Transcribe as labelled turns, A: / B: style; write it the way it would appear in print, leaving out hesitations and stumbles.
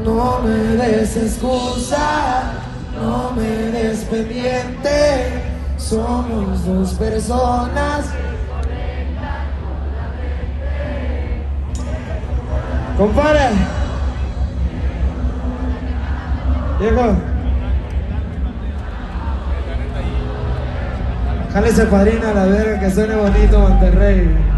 A: No me des excusa, no me des pendiente. Somos dos personas. Compadre, Diego, jálese padrino a la verga, que suene bonito Monterrey.